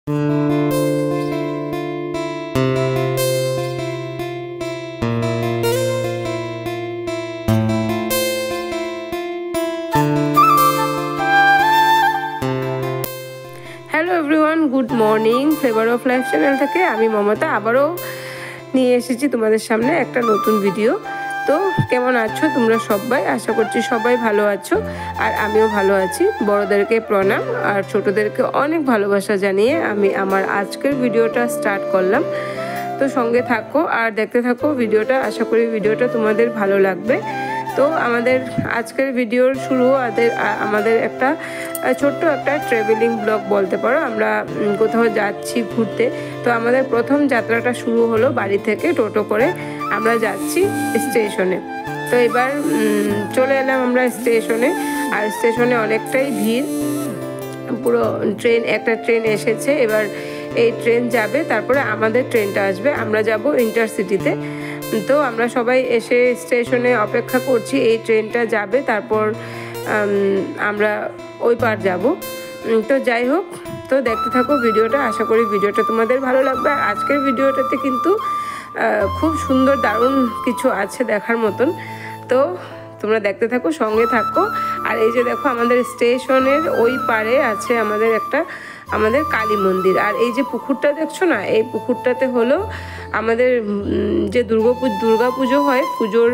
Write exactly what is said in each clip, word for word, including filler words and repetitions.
Everyone, good morning. Flavour of life channel থেকে আমি মমতা আবারও নিয়ে এসেছি তোমাদের সামনে একটা নতুন ভিডিও। তো কেমন আছো তোমরা সবাই? আশা করছি সবাই ভালো আছো, আর আমিও ভালো আছি। বড়োদেরকে প্রণাম আর ছোটোদেরকে অনেক ভালোবাসা জানিয়ে আমি আমার আজকের ভিডিওটা স্টার্ট করলাম। তো সঙ্গে থাকো আর দেখতে থাকো ভিডিওটা। আশা করি ভিডিওটা তোমাদের ভালো লাগবে। তো আমাদের আজকের ভিডিওর শুরু আমাদের একটা ছোট্ট একটা ট্রাভেলিং ব্লগ বলতে পারো। আমরা কোথাও যাচ্ছি ঘুরতে। তো আমাদের প্রথম যাত্রাটা শুরু হলো বাড়ি থেকে টোটো করে আমরা যাচ্ছি স্টেশনে। তো এবার চলে এলাম আমরা স্টেশনে, আর স্টেশনে অনেকটাই ভিড়, পুরো ট্রেন একটা ট্রেন এসেছে। এবার এই ট্রেন যাবে, তারপরে আমাদের ট্রেনটা আসবে, আমরা যাব ইন্টারসিটিতে। তো আমরা সবাই এসে স্টেশনে অপেক্ষা করছি, এই ট্রেনটা যাবে, তারপর আমরা ওই পার যাব। তো যাই হোক, তো দেখতে থাকো ভিডিওটা। আশা করি ভিডিওটা তোমাদের ভালো লাগবে। আর আজকের ভিডিওটাতে কিন্তু খুব সুন্দর দারুণ কিছু আছে দেখার মতন। তো তোমরা দেখতে থাকো, সঙ্গে থাকো। আর এই যে দেখো, আমাদের স্টেশনের ওই পারে আছে আমাদের একটা আমাদের কালী মন্দির। আর এই যে পুকুরটা দেখছো না, এই পুকুরটাতে হলো আমাদের যে দুর্গা দুর্গা পুজো হয়, পুজোর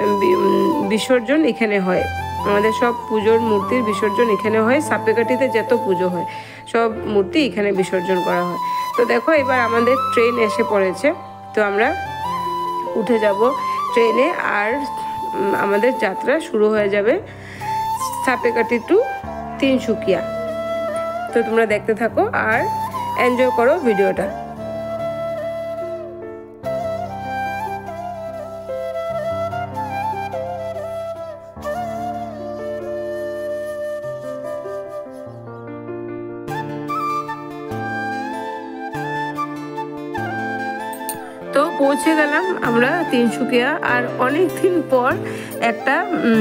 বিসর্জন এখানে হয়। আমাদের সব পুজোর মূর্তির বিসর্জন এখানে হয়। সাপেকাঠিতে যত পুজো হয় সব মূর্তি এখানে বিসর্জন করা হয়। তো দেখো, এবার আমাদের ট্রেন এসে পড়েছে। তো আমরা উঠে যাব ট্রেনে, আর আমাদের যাত্রা শুরু হয়ে যাবে সাপেকাঠি টু তিনসুকিয়া। তো তোমরা দেখতে থাকো আর এনজয় করো ভিডিওটা। তো পৌঁছে গেলাম আমরা তিনসুকিয়া। আর অনেক দিন পর একটা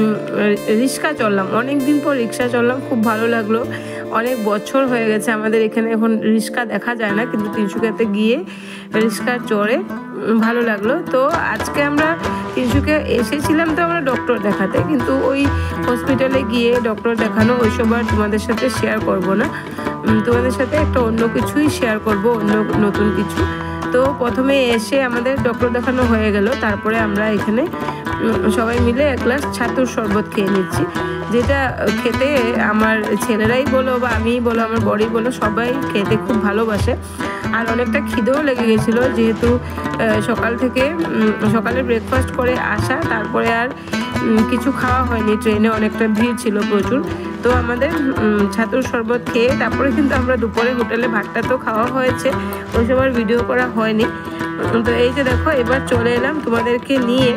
রিক্সা চললাম, অনেক দিন পর রিক্সা চললাম, খুব ভালো লাগলো। অনেক বছর হয়ে গেছে আমাদের এখানে এখন রিক্সা দেখা যায় না, কিন্তু তিনসুকিয়াতে গিয়ে রিক্সা চড়ে ভালো লাগলো। তো আজকে আমরা তিনসুকিয়া এসেছিলাম তো আমরা ডক্টর দেখাতে, কিন্তু ওই হসপিটালে গিয়ে ডক্টর দেখানো ওইসব আর তোমাদের সাথে শেয়ার করব না। তোমাদের সাথে একটা অন্য কিছুই শেয়ার করব, অন্য নতুন কিছু। তো প্রথমে এসে আমাদের ডক্টর দেখানো হয়ে গেল, তারপরে আমরা এখানে সবাই মিলে এক গ্লাস ছাতুর শরবত খেয়ে নিচ্ছি, যেটা খেতে আমার ছেলেরাই বলো বা আমিই বলো, আমার বড়ি বলো, সবাই খেতে খুব ভালোবাসে। আর অনেকটা খিদেও লেগে গেছিলো, যেহেতু সকাল থেকে সকালে ব্রেকফাস্ট করে আসা, তারপরে আর কিছু খাওয়া হয়নি, ট্রেনে অনেকটা ভিড় ছিল প্রচুর। তো আমাদের ছাতুর শরবত খেয়ে তারপরে কিন্তু আমরা দুপুরে হোটেলে ভাতটা তো খাওয়া হয়েছে, ওই সময় ভিডিও করা হয়নি। তো এই যে দেখো, এবার চলে এলাম তোমাদেরকে নিয়ে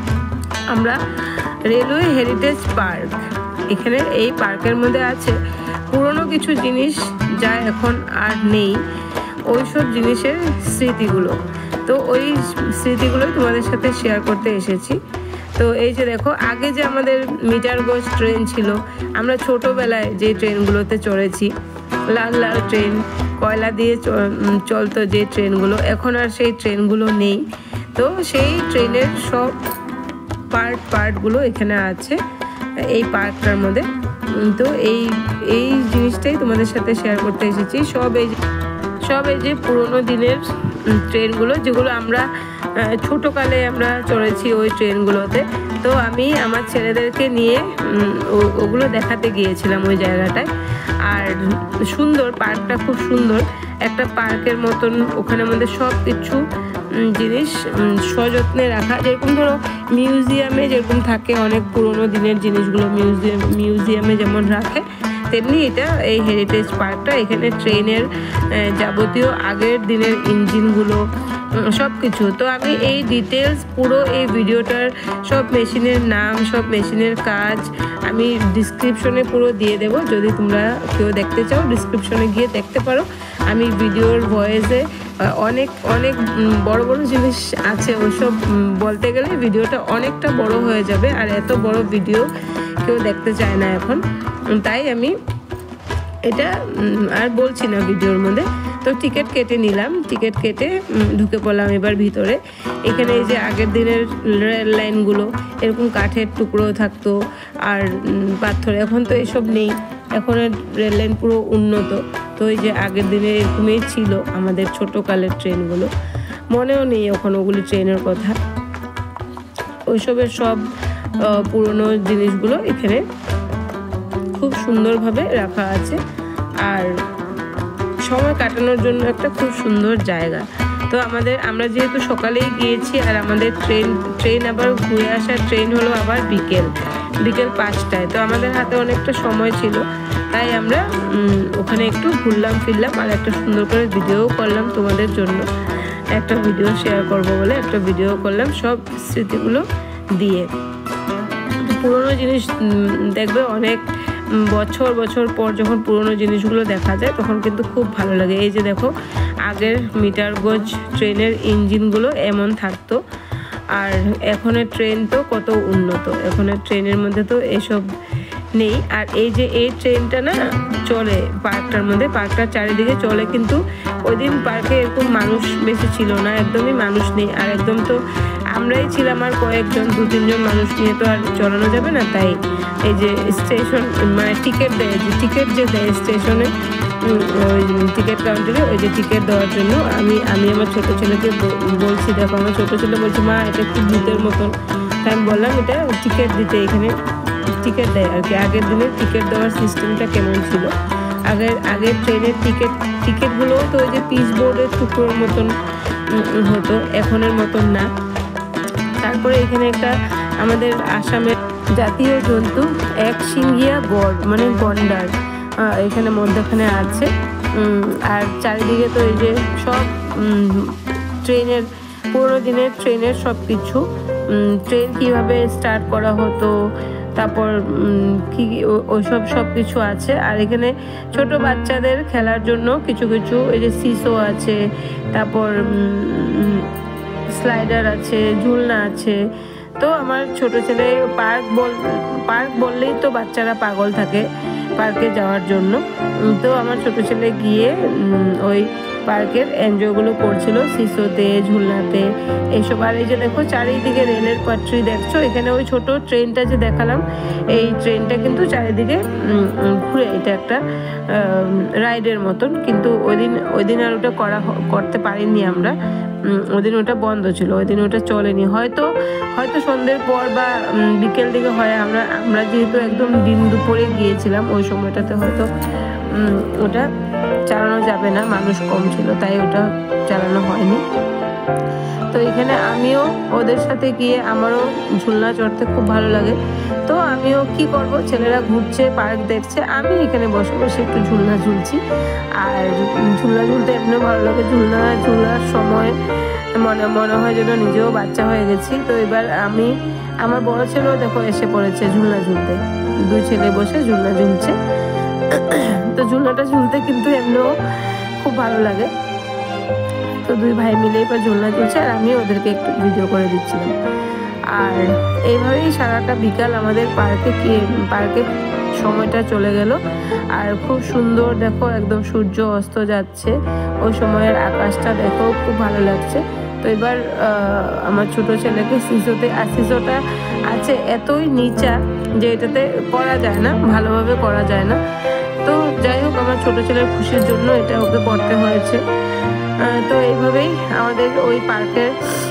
আমরা রেলওয়ে হেরিটেজ পার্ক। এখানে এই পার্কের মধ্যে আছে পুরনো কিছু জিনিস যা এখন আর নেই, ওই সব জিনিসের স্মৃতিগুলো। তো ওই স্মৃতিগুলোই তোমাদের সাথে শেয়ার করতে এসেছি। তো এই যে দেখো, আগে যে আমাদের মিটার গজ ট্রেন ছিল, আমরা ছোটোবেলায় যে ট্রেনগুলোতে চড়েছি, লাল লাল ট্রেন, কয়লা দিয়ে চলতো যে ট্রেনগুলো, এখন আর সেই ট্রেনগুলো নেই। তো সেই ট্রেনের সব পার্ট পার্টগুলো এখানে আছে এই পার্কটার মধ্যে। তো এই এই জিনিসটাই তোমাদের সাথে শেয়ার করতে এসেছি। সব এই সব এই যে পুরোনো দিনের ট্রেনগুলো, যেগুলো আমরা ছোটোকালে আমরা চড়েছি ওই ট্রেনগুলোতে। তো আমি আমার ছেলেদেরকে নিয়ে ওগুলো দেখাতে গিয়েছিলাম ওই জায়গাটায়। আর সুন্দর, পার্কটা খুব সুন্দর, একটা পার্কের মতন। ওখানের মধ্যে সব কিছু জিনিস সযত্নে রাখা, যেরকম ধরো মিউজিয়ামে যেরকম থাকে অনেক পুরোনো দিনের জিনিসগুলো মিউজিয়াম মিউজিয়ামে যেমন রাখে, তেমনি এটা এই হেরিটেজ পার্কটা। এখানে ট্রেনের যাবতীয় আগের দিনের ইঞ্জিনগুলো সব কিছু। তো আমি এই ডিটেলস পুরো এই ভিডিওটার সব মেশিনের নাম, সব মেশিনের কাজ আমি ডিসক্রিপশনে পুরো দিয়ে দেবো। যদি তোমরা কেউ দেখতে চাও, ডিসক্রিপশনে গিয়ে দেখতে পারো। আমি ভিডিওর ভয়েসে অনেক অনেক বড় বড় জিনিস আছে, ওইসব বলতে গেলে ভিডিওটা অনেকটা বড় হয়ে যাবে, আর এত বড় ভিডিও কেউ দেখতে চায় না এখন। তাই আমি এটা আর বলছি না ভিডিওর মধ্যে। তো টিকিট কেটে নিলাম, টিকিট কেটে ঢুকে পড়লাম এবার ভিতরে। এখানে এই যে আগের দিনের রেল লাইনগুলো এরকম কাঠের টুকরো থাকতো আর পাথর, এখন তো এসব নেই, এখন রেল লাইন পুরো উন্নত। তো এই যে আগের দিনে এরকমই ছিল আমাদের ছোটোকালের ট্রেনগুলো, মনেও নেই এখন ওগুলি ট্রেনের কথা। ওইসবের সব পুরনো জিনিসগুলো এখানে খুব সুন্দরভাবে রাখা আছে, আর সময় কাটানোর জন্য একটা খুব সুন্দর জায়গা। তো আমাদের আমরা যেহেতু সকালেই গিয়েছি আর আমাদের ট্রেন ট্রেন আবার ঘুরে আসার ট্রেন হলো আবার বিকেল বিকেল পাঁচটায়। তো আমাদের হাতে অনেকটা সময় ছিল, তাই আমরা ওখানে একটু ঘুরলাম ফিরলাম আর একটা সুন্দর করে ভিডিও করলাম তোমাদের জন্য। একটা ভিডিও শেয়ার করব বলে একটা ভিডিও করলাম সব স্মৃতিগুলো দিয়ে। পুরনো জিনিস দেখবে অনেক বছর বছর পর যখন পুরনো জিনিসগুলো দেখা যায় তখন কিন্তু খুব ভালো লাগে। এই যে দেখো আগের মিটার গজ ট্রেনের ইঞ্জিনগুলো এমন থাকতো, আর এখনের ট্রেন তো কত উন্নত, এখনের ট্রেনের মধ্যে তো এসব নেই। আর এই যে এই ট্রেনটা না চলে পার্কটার মধ্যে, পার্কটার চারিদিকে চলে, কিন্তু ওই দিন পার্কে এরকম মানুষ বেশি ছিল না, একদমই মানুষ নেই। আর একদম তো আমরাই ছিলাম আর কয়েকজন, দু তিনজন মানুষ নিয়ে তো আর চলানো যাবে না। তাই এই যে স্টেশন মানে টিকিট দেয়, যে টিকিট যে দেয় স্টেশনে ওই টিকিট কাউন্টারে, ওই যে টিকিট দেওয়ার জন্য আমি আমি আমার ছোটো ছেলেকে বলছি, দেখো আমার ছোটো ছেলে বলছে মা এটা একটু ভূতের মতন। তাই আমি বললাম এটা টিকিট দিতে, এখানে টিকিট দেয় আর কি। আগের দিনের টিকিট দেওয়ার সিস্টেমটা কেমন ছিল, আগের আগের ট্রেনের টিকিট টিকিটগুলোও তো ওই যে পিচ বোর্ডের টুকরোর মতন হতো, এখনের মতন না। তারপরে এখানে একটা আমাদের আসামের জাতীয় জন্তু এক শিঙ্গিয়া গড় মানে গন্ডার এখানে মধ্যখানে আছে। আর চারিদিকে তো এই যে সব ট্রেনের পুরোনো দিনের ট্রেনের সব কিছু, ট্রেন কীভাবে স্টার্ট করা হতো, তারপর কি ওইসব সব কিছু আছে। আর এখানে ছোট বাচ্চাদের খেলার জন্য কিছু কিছু এই যে সিসো আছে, তারপর স্লাইডার আছে, ঝুলনা আছে। তো আমার ছোট ছেলে পার্ক বল পার্ক বললেই তো বাচ্চারা পাগল থাকে পার্কে যাওয়ার জন্য। তো আমার ছোট ছেলে গিয়ে ওই পার্কের এনজয়গুলো করছিল, সিসোতে, ঝুলনাতে এইসব। আর এই যে দেখো চারিদিকে রেলের পাট্রি দেখছো, এখানে ওই ছোট ট্রেনটা যে দেখালাম এই ট্রেনটা কিন্তু চারিদিকে ঘুরে, এটা একটা রাইডের মতন। কিন্তু ওই দিন ওই দিন আর ওটা করা করতে পারিনি আমরা, ওই দিন ওটা বন্ধ ছিল, ওই দিন ওটা চলেনি। হয়তো হয়তো সন্ধ্যের পর বা বিকেল দিকে হয়, আমরা আমরা যেহেতু একদম দিন দুপুরে গিয়েছিলাম ওই সময়টাতে হয়তো ওটা চালানো যাবে না, মানুষ কম ছিল তাই ওটা চালানো হয়নি। তো এখানে আমিও ওদের সাথে গিয়ে আমারও ঝুলনা চড়তে খুব ভালো লাগে। তো আমিও কি করব, ছেলেরা ঘুরছে পার্ক দেখছে, আমি এখানে বসে বসে একটু ঝুলনা ঝুলছি। আর ঝুলনা ঝুলতে এমনিও ভালো লাগে, ঝুলনা ঝুলার সময় মনে মনে হয় যেন নিজেও বাচ্চা হয়ে গেছি। তো এবার আমি আমার বড় ছেলেও দেখো এসে পড়েছে ঝুলনা ঝুলতে, দুই ছেলে বসে ঝুলনা ঝুলছে। তো ঝুলনাটা ঝুলতে কিন্তু এমনিও খুব ভালো লাগে। তো দুই ভাই মিলে এবার ঝুলনা ঝুলছে আর আমি ওদেরকে একটু ভিডিও করে দিচ্ছিলাম। আর এইভাবেই সারাটা বিকাল আমাদের পার্কে পার্কে সময়টা চলে গেল। আর খুব সুন্দর দেখো একদম সূর্য অস্ত যাচ্ছে, ওই সময়ের আকাশটা দেখো খুব ভালো লাগছে। তো এবার আমার ছোট ছেলেকে সিসোতে, আর সিসোটা আছে এতই নিচা যে এটাতে করা যায় না, ভালোভাবে করা যায় না। তো যাই হোক আমার ছোট ছেলের খুশির জন্য এটা ওকে করতে হয়েছে। তো এইভাবেই আমাদের ওই পার্কের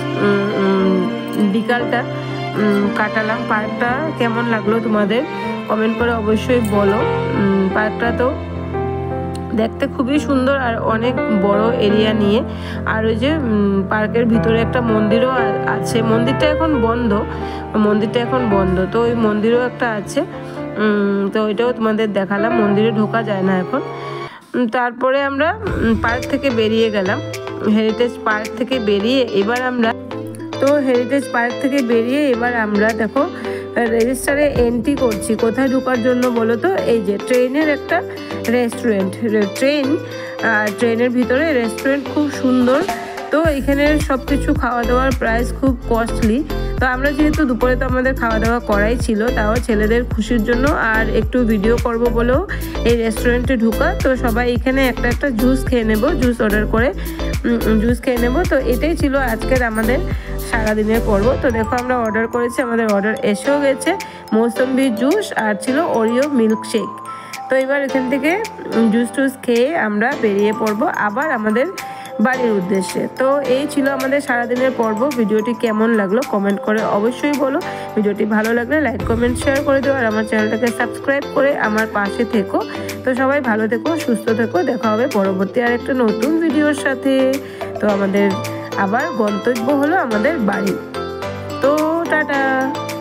বিকালটা কাটালাম। পার্কটা কেমন লাগলো তোমাদের কমেন্ট করে অবশ্যই বলো। পার্কটা তো দেখতে খুবই সুন্দর আর অনেক বড় এরিয়া নিয়ে। আর ওই যে পার্কের ভিতরে একটা মন্দিরও আছে, মন্দিরটা এখন বন্ধ, মন্দিরটা এখন বন্ধ তো ওই মন্দিরও একটা আছে। তো ওইটাও তোমাদের দেখালাম, মন্দিরে ঢোকা যায় না এখন। তারপরে আমরা পার্ক থেকে বেরিয়ে গেলাম, হেরিটেজ পার্ক থেকে বেরিয়ে এবার আমরা তো হেরিটেজ পার্ক থেকে বেরিয়ে এবার আমরা দেখো রেজিস্টারে এন্ট্রি করছি। কোথায় ঢোকার জন্য বলো তো, এই যে ট্রেনের একটা রেস্টুরেন্ট, ট্রেন ট্রেনের ভিতরে রেস্টুরেন্ট খুব সুন্দর। তো এখানে সব কিছু খাওয়া দাওয়ার প্রাইস খুব কস্টলি। তো আমরা যেহেতু দুপুরে তো আমাদের খাওয়া দাওয়া করাই ছিল, তাও ছেলেদের খুশির জন্য আর একটু ভিডিও করব বলেও এই রেস্টুরেন্টে ঢুকা। তো সবাই এখানে একটা একটা জুস খেয়ে নেব, জুস অর্ডার করে জুস খেয়ে নেব। তো এটাই ছিল আজকের আমাদের সারাদিনের পর্ব। তো দেখো আমরা অর্ডার করেছি, আমাদের অর্ডার এসেও গেছে মৌসম্বি জুস আর ছিল ওরিও মিল্কশেক। তো এবার এখান থেকে জুস টুস খেয়ে আমরা বেরিয়ে পড়বো আবার আমাদের বাড়ির উদ্দেশ্যে। তো এই ছিল আমাদের সারাদিনের পর্ব। ভিডিওটি কেমন লাগলো কমেন্ট করে অবশ্যই বলো। ভিডিওটি ভালো লাগলে লাইক কমেন্ট শেয়ার করে দিও, আর আমার চ্যানেলটাকে সাবস্ক্রাইব করে আমার পাশে থেকো। তো সবাই ভালো থেকো, সুস্থ থেকো, দেখা হবে পরবর্তী আর একটা নতুন ভিডিওর সাথে। তো আমাদের আবার গন্তব্য হলো আমাদের বাড়ি। তো টাটা।